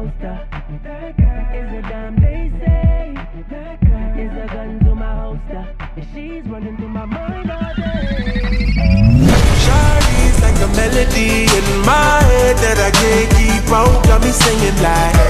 poster. Is a dime they say. Is a gun to my holster. And she's running through my mind all day. Shawty's like a melody in my head that I can't keep out. Got me singing like